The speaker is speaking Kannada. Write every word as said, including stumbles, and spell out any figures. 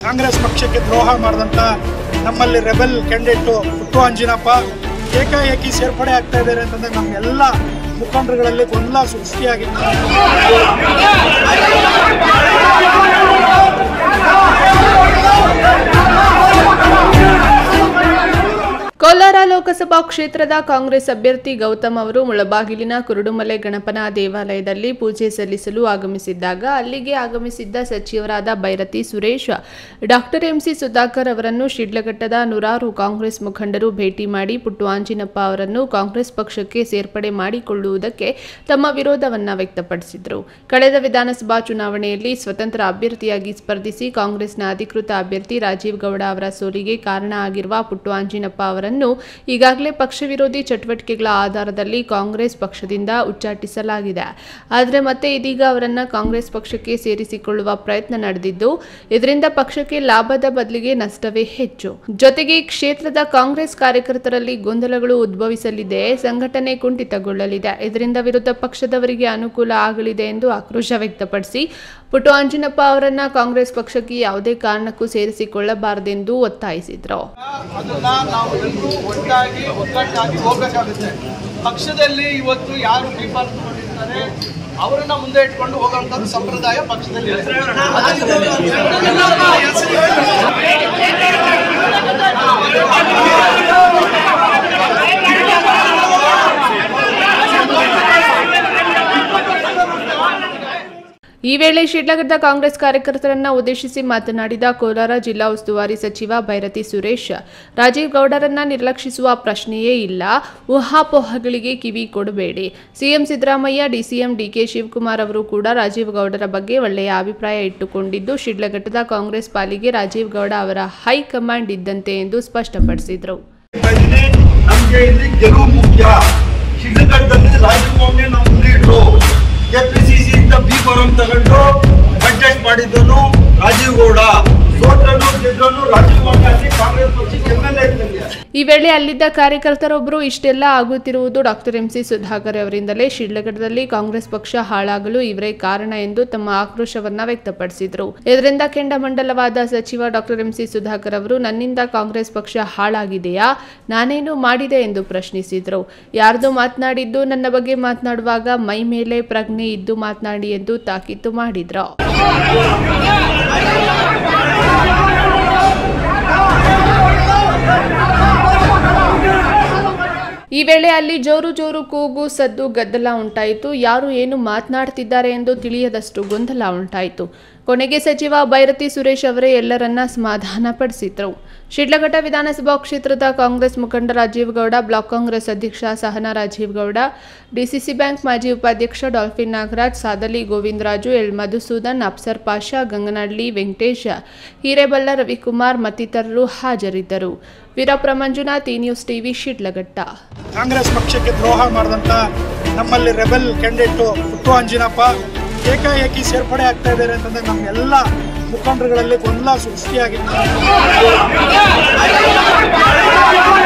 ಕಾಂಗ್ರೆಸ್ ಪಕ್ಷಕ್ಕೆ ದ್ರೋಹ ಮಾಡಿದಂತ ನಮ್ಮಲ್ಲಿ ರೆಬೆಲ್ ಕ್ಯಾಂಡಿಡೇಟ್ ಪುಟ್ಟು ಅಂಜಿನಪ್ಪ ಏಕಾಏಕಿ ಸೇರ್ಪಡೆ ಆಗ್ತಾ ಇದ್ದಾರೆ ಅಂತಂದ್ರೆ ನಮ್ಮೆಲ್ಲ ಮುಖಂಡರುಗಳಲ್ಲಿ ಗೊಂದಲ ಸೃಷ್ಟಿಯಾಗಿತ್ತು. ಕೋಲಾರ ಲೋಕಸಭಾ ಕ್ಷೇತ್ರದ ಕಾಂಗ್ರೆಸ್ ಅಭ್ಯರ್ಥಿ ಗೌತಮ್ ಅವರು ಮುಳಬಾಗಿಲಿನ ಕುರುಡುಮಲೆ ಗಣಪನ ದೇವಾಲಯದಲ್ಲಿ ಪೂಜೆ ಸಲ್ಲಿಸಲು ಆಗಮಿಸಿದ್ದಾಗ ಅಲ್ಲಿಗೆ ಆಗಮಿಸಿದ್ದ ಸಚಿವರಾದ ಬೈರತಿ ಸುರೇಶ್, ಡಾಕ್ಟರ್ ಎಂಸಿ ಸುಧಾಕರ್ ಅವರನ್ನು ಶಿಡ್ಲಘಟ್ಟದ ನೂರಾರು ಕಾಂಗ್ರೆಸ್ ಮುಖಂಡರು ಭೇಟಿ ಮಾಡಿ ಪುಟ್ಟು ಆಂಜಿನಪ್ಪ ಅವರನ್ನು ಕಾಂಗ್ರೆಸ್ ಪಕ್ಷಕ್ಕೆ ಸೇರ್ಪಡೆ ಮಾಡಿಕೊಳ್ಳುವುದಕ್ಕೆ ತಮ್ಮ ವಿರೋಧವನ್ನ ವ್ಯಕ್ತಪಡಿಸಿದರು. ಕಳೆದ ವಿಧಾನಸಭಾ ಚುನಾವಣೆಯಲ್ಲಿ ಸ್ವತಂತ್ರ ಅಭ್ಯರ್ಥಿಯಾಗಿ ಸ್ಪರ್ಧಿಸಿ ಕಾಂಗ್ರೆಸ್ನ ಅಧಿಕೃತ ಅಭ್ಯರ್ಥಿ ರಾಜೀವ್ ಗೌಡ ಅವರ ಸೋಲಿಗೆ ಕಾರಣ ಆಗಿರುವ ಪುಟ್ಟು ಆಂಜಿನಪ್ಪ ಅವರನ್ನು ಈಗಾಗಲೇ ಪಕ್ಷ ವಿರೋಧಿ ಚಟುವಟಿಕೆಗಳ ಆಧಾರದಲ್ಲಿ ಕಾಂಗ್ರೆಸ್ ಪಕ್ಷದಿಂದ ಉಚ್ಚಾಟಿಸಲಾಗಿದೆ. ಆದರೆ ಮತ್ತೆ ಇದೀಗ ಅವರನ್ನ ಕಾಂಗ್ರೆಸ್ ಪಕ್ಷಕ್ಕೆ ಸೇರಿಸಿಕೊಳ್ಳುವ ಪ್ರಯತ್ನ ನಡೆದಿದ್ದು, ಇದರಿಂದ ಪಕ್ಷಕ್ಕೆ ಲಾಭದ ಬದಲಿಗೆ ನಷ್ಟವೇ ಹೆಚ್ಚು. ಜೊತೆಗೆ ಕ್ಷೇತ್ರದ ಕಾಂಗ್ರೆಸ್ ಕಾರ್ಯಕರ್ತರಲ್ಲಿ ಗೊಂದಲಗಳು ಉದ್ಭವಿಸಲಿದೆ, ಸಂಘಟನೆ ಕುಂಠಿತಗೊಳ್ಳಲಿದೆ. ಇದರಿಂದ ವಿರೋಧ ಪಕ್ಷದವರಿಗೆ ಅನುಕೂಲ ಆಗಲಿದೆ ಎಂದು ಆಕ್ರೋಶ ವ್ಯಕ್ತಪಡಿಸಿ ಪುಟ್ಟು ಆಂಜಿನಪ್ಪ ಅವರನ್ನ ಕಾಂಗ್ರೆಸ್ ಪಕ್ಷಕ್ಕೆ ಯಾವುದೇ ಕಾರಣಕ್ಕೂ ಸೇರಿಸಿಕೊಳ್ಳಬಾರದೆಂದು ಒತ್ತಾಯಿಸಿದರು. ಒಟ್ಟಾಗಿ ಒಗ್ಗಟ್ಟಾಗಿ ಹೋಗಬೇಕಾಗುತ್ತೆ. ಪಕ್ಷದಲ್ಲಿ ಇವತ್ತು ಯಾರು ದೀಪಾಲಿಸಿಕೊಂಡಿರ್ತಾರೆ ಅವರನ್ನ ಮುಂದೆ ಇಟ್ಕೊಂಡು ಹೋಗುವಂಥದ್ದು ಸಂಪ್ರದಾಯ ಪಕ್ಷದಲ್ಲಿ ಇದೆ. ಈ ವೇಳೆ ಶಿಡ್ಲಘಟ್ಟ ಕಾಂಗ್ರೆಸ್ ಕಾರ್ಯಕರ್ತರನ್ನ ಉದ್ದೇಶಿಸಿ ಮಾತನಾಡಿದ ಕೋಲಾರ ಜಿಲ್ಲಾ ಉಸ್ತುವಾರಿ ಸಚಿವ ಬೈರತಿ ಸುರೇಶ್, ರಾಜೀವ್ ಗೌಡರನ್ನ ನಿರ್ಲಕ್ಷಿಸುವ ಪ್ರಶ್ನೆಯೇ ಇಲ್ಲ, ಊಹಾಪೋಹಗಳಿಗೆ ಕಿವಿ ಕೊಡಬೇಡಿ. CM Siddaramaiah, DCM DK Shivakumar ಅವರು ಕೂಡ ರಾಜೀವ್ ಗೌಡರ ಬಗ್ಗೆ ಒಳ್ಳೆಯ ಅಭಿಪ್ರಾಯ ಇಟ್ಟುಕೊಂಡಿದ್ದು, ಶಿಡ್ಲಘಟ್ಟದ ಕಾಂಗ್ರೆಸ್ ಪಾಲಿಗೆ ರಾಜೀವ್ ಗೌಡ ಅವರ ಹೈಕಮಾಂಡ್ ಇದ್ದಂತೆ ಎಂದು ಸ್ಪಷ್ಟಪಡಿಸಿದರು. ಕೆಪಿಸಿಸಿಯಿಂದ ಬಿ ಫಾರಂ ತಗೊಂಡು ಬಜೆಟ್ ಮಾಡಿದ್ದನು ರಾಜೀವ್ ಗೌಡ, ಸೋತ್ರನು ಗೆದ್ದನು ರಾಜೀವ್ ಗೌಡ ಕಾಂಗ್ರೆಸ್ ಪಕ್ಷಕ್ಕೆ ಎಂಎಲ್ಎ ಇದ್ದಂಗೆ. ಈ ವೇಳೆ ಅಲ್ಲಿದ್ದ ಕಾರ್ಯಕರ್ತರೊಬ್ಬರು ಇಷ್ಟೆಲ್ಲ ಆಗುತ್ತಿರುವುದು ಡಾಕ್ಟರ್ ಎಂಸಿ ಸುಧಾಕರ್ ಅವರಿಂದಲೇ, ಶಿಡ್ಲಘಟ್ಟದಲ್ಲಿ ಕಾಂಗ್ರೆಸ್ ಪಕ್ಷ ಹಾಳಾಗಲು ಇವರೇ ಕಾರಣ ಎಂದು ತಮ್ಮ ಆಕ್ರೋಶವನ್ನ ವ್ಯಕ್ತಪಡಿಸಿದರು. ಇದರಿಂದ ಕೆಂಡಮಂಡಲವಾದ ಸಚಿವ ಡಾಕ್ಟರ್ ಎಂಸಿ ಸುಧಾಕರ್ ಅವರು, ನನ್ನಿಂದ ಕಾಂಗ್ರೆಸ್ ಪಕ್ಷ ಹಾಳಾಗಿದೆಯಾ, ನಾನೇನು ಮಾಡಿದೆ ಎಂದು ಪ್ರಶ್ನಿಸಿದರು. ಯಾರ್ದು ಮಾತನಾಡಿದ್ದು, ನನ್ನ ಬಗ್ಗೆ ಮಾತನಾಡುವಾಗ ಮೈ ಮೇಲೆ ಪ್ರಜ್ಞೆ ಇದ್ದು ಮಾತನಾಡಿ ಎಂದು ತಾಕೀತು ಮಾಡಿದ್ರು. ಈ ವೇಳೆ ಅಲ್ಲಿ ಜೋರು ಜೋರು ಕೂಗು, ಸದ್ದು, ಗದ್ದಲ ಉಂಟಾಯಿತು. ಯಾರು ಏನು ಮಾತನಾಡ್ತಿದ್ದಾರೆ ಎಂದು ತಿಳಿಯದಷ್ಟು ಗೊಂದಲ ಉಂಟಾಯಿತು. ಕೊನೆಗೆ ಸಚಿವ ಬೈರತಿ ಸುರೇಶ್ ಅವರೇ ಎಲ್ಲರನ್ನ ಸಮಾಧಾನ ಪಡಿಸಿದ್ರು. ಶಿಡ್ಲಘಟ್ಟ ವಿಧಾನಸಭಾ ಕ್ಷೇತ್ರದ ಕಾಂಗ್ರೆಸ್ ಮುಖಂಡ ರಾಜೀವ್ ಗೌಡ, ಬ್ಲಾಕ್ ಕಾಂಗ್ರೆಸ್ ಅಧ್ಯಕ್ಷ ಸಹನಾ ರಾಜೀವ್ ಗೌಡ, ಡಿಸಿಸಿ ಬ್ಯಾಂಕ್ ಮಾಜಿ ಉಪಾಧ್ಯಕ್ಷ ಡಾಲ್ಫಿನ್ ನಾಗರಾಜ್, ಸಾದಲಿ ಗೋವಿಂದರಾಜು, ಎಲ್ ಮಧುಸೂದನ್, ಅಫ್ಸರ್ ಪಾಷಾ, ಗಂಗನಹಳ್ಳಿ ವೆಂಕಟೇಶ್, ಹಿರೇಬಲ್ಲ ರವಿಕುಮಾರ್ ಮತ್ತಿತರರು ಹಾಜರಿದ್ದರು. ವೀರಪ್ಪ ಮಂಜುನಾಥ್, ಈ ನ್ಯೂಸ್ ಟಿವಿ, ಶಿಡ್ಲಘಟ್ಟ. ಕಾಂಗ್ರೆಸ್ ಪಕ್ಷಕ್ಕೆ ದ್ರೋಹ ಮಾಡಿದಂತ ನಮ್ಮಲ್ಲಿ ರೆಬೆಲ್ ಕ್ಯಾಂಡಿಡೇಟ್ ಪುಟ್ಟು ಅಂಜಿನಪ್ಪ ಏಕಾಏಕಿ ಸೇರ್ಪಡೆ ಆಗ್ತಾ ಇದ್ದಾರೆ ಅಂತಂದ್ರೆ ನಮ್ಮೆಲ್ಲ ಮುಖಂಡರುಗಳಲ್ಲಿ ಗೊಂದಲ ಸೃಷ್ಟಿಯಾಗಿತ್ತು.